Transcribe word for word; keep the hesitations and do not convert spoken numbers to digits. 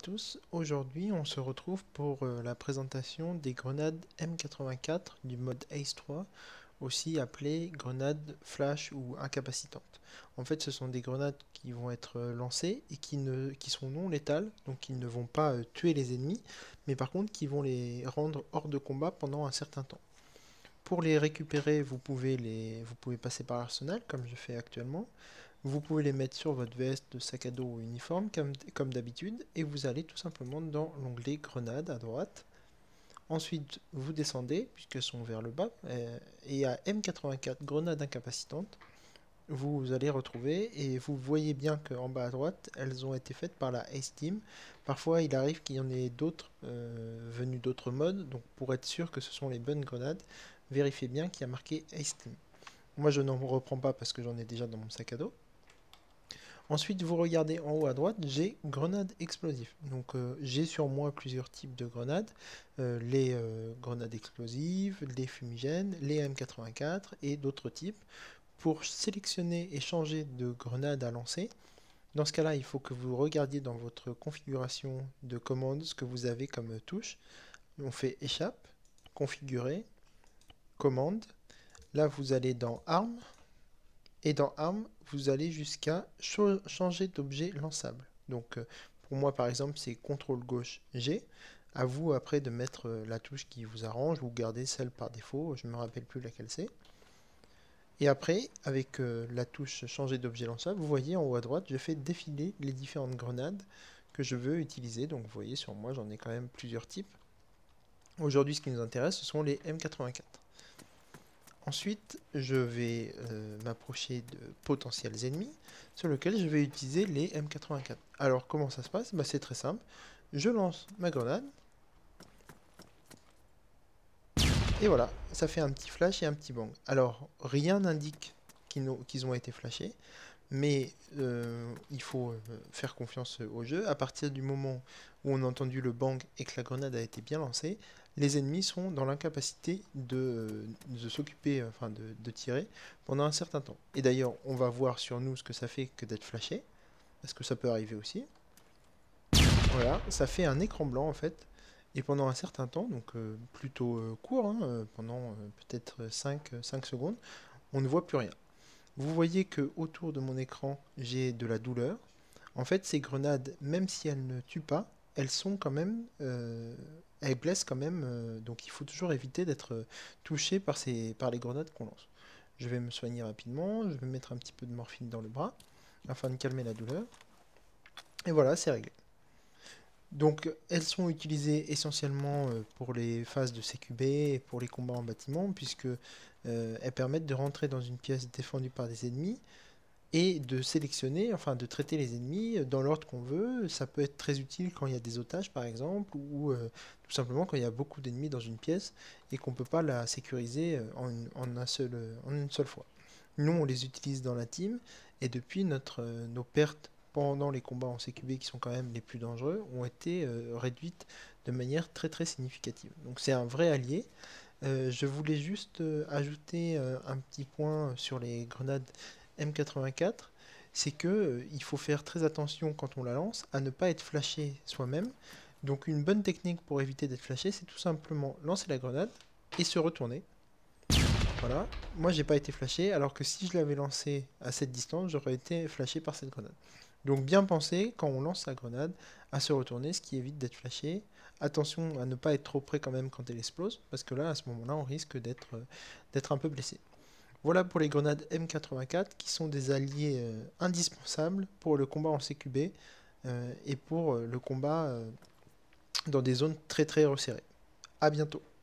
tous, aujourd'hui on se retrouve pour euh, la présentation des grenades M quatre-vingt-quatre du mode Ace trois, aussi appelées grenades flash ou incapacitantes. En fait ce sont des grenades qui vont être euh, lancées et qui, ne, qui sont non létales, donc qui ne vont pas euh, tuer les ennemis, mais par contre qui vont les rendre hors de combat pendant un certain temps. Pour les récupérer, vous pouvez, les, vous pouvez passer par l'arsenal, comme je fais actuellement. Vous pouvez les mettre sur votre veste, sac à dos ou uniforme, comme, comme d'habitude, et vous allez tout simplement dans l'onglet grenade à droite. Ensuite, vous descendez, puisqu'elles sont vers le bas, euh, et à M quatre-vingt-quatre, grenade incapacitante, vous allez retrouver, et vous voyez bien qu'en bas à droite, elles ont été faites par la Ace Team. Parfois, il arrive qu'il y en ait d'autres euh, venus d'autres modes, donc pour être sûr que ce sont les bonnes grenades, vérifiez bien qu'il y a marqué Ace Team. Moi, je n'en reprends pas parce que j'en ai déjà dans mon sac à dos. Ensuite, vous regardez en haut à droite, j'ai grenades explosives. Donc, euh, j'ai sur moi plusieurs types de grenades. Euh, les euh, grenades explosives, les fumigènes, les M quatre-vingt-quatre et d'autres types. Pour sélectionner et changer de grenade à lancer, dans ce cas-là, il faut que vous regardiez dans votre configuration de commande ce que vous avez comme touche. On fait échappe, configurer, commande. Là, vous allez dans armes. Et dans armes, vous allez jusqu'à changer d'objet lançable. Donc euh, pour moi par exemple c'est contrôle gauche G. À vous après de mettre euh, la touche qui vous arrange ou garder celle par défaut, je ne me rappelle plus laquelle c'est. Et après, avec euh, la touche changer d'objet lançable, vous voyez en haut à droite, je fais défiler les différentes grenades que je veux utiliser. Donc vous voyez sur moi j'en ai quand même plusieurs types. Aujourd'hui ce qui nous intéresse ce sont les M quatre-vingt-quatre. Ensuite, je vais euh, m'approcher de potentiels ennemis sur lesquels je vais utiliser les M quatre-vingt-quatre. Alors, comment ça se passe? Bah, c'est très simple. Je lance ma grenade. Et voilà, ça fait un petit flash et un petit bang. Alors, rien n'indique qu'ils ont, qu'ils ont été flashés, mais euh, il faut euh, faire confiance au jeu. À partir du moment où on a entendu le bang et que la grenade a été bien lancée, les ennemis seront dans l'incapacité de, de s'occuper, enfin de, de tirer pendant un certain temps. Et d'ailleurs, on va voir sur nous ce que ça fait que d'être flashé, parce que ça peut arriver aussi. Voilà, ça fait un écran blanc en fait. Et pendant un certain temps, donc euh, plutôt euh, court, hein, euh, pendant euh, peut-être cinq secondes, on ne voit plus rien. Vous voyez que autour de mon écran, j'ai de la douleur. En fait, ces grenades, même si elles ne tuent pas, elles sont quand même, euh, elles blessent quand même. Euh, donc, il faut toujours éviter d'être euh, touché par ces, par les grenades qu'on lance. Je vais me soigner rapidement. Je vais mettre un petit peu de morphine dans le bras afin de calmer la douleur. Et voilà, c'est réglé. Donc, elles sont utilisées essentiellement euh, pour les phases de C Q B et pour les combats en bâtiment, puisque euh, elles permettent de rentrer dans une pièce défendue par des ennemis et de sélectionner, enfin de traiter les ennemis dans l'ordre qu'on veut. Ça peut être très utile quand il y a des otages par exemple, ou euh, tout simplement quand il y a beaucoup d'ennemis dans une pièce et qu'on ne peut pas la sécuriser en une, en un seul, en une seule fois. Nous, on les utilise dans la team, et depuis, notre, euh, nos pertes pendant les combats en C Q B, qui sont quand même les plus dangereux, ont été euh, réduites de manière très très significative. Donc c'est un vrai allié. Euh, je voulais juste euh, ajouter euh, un petit point sur les grenades M quatre-vingt-quatre, c'est que euh, il faut faire très attention quand on la lance à ne pas être flashé soi-même. Donc une bonne technique pour éviter d'être flashé, c'est tout simplement lancer la grenade et se retourner. Voilà, moi j'ai pas été flashé, alors que si je l'avais lancé à cette distance, j'aurais été flashé par cette grenade. Donc bien penser, quand on lance sa grenade, à se retourner, ce qui évite d'être flashé. Attention à ne pas être trop près quand même quand elle explose, parce que là, à ce moment-là, on risque d'être euh, d'être un peu blessé. Voilà pour les grenades M quatre-vingt-quatre, qui sont des alliés euh, indispensables pour le combat en C Q B, euh, et pour euh, le combat euh, dans des zones très très resserrées. A bientôt.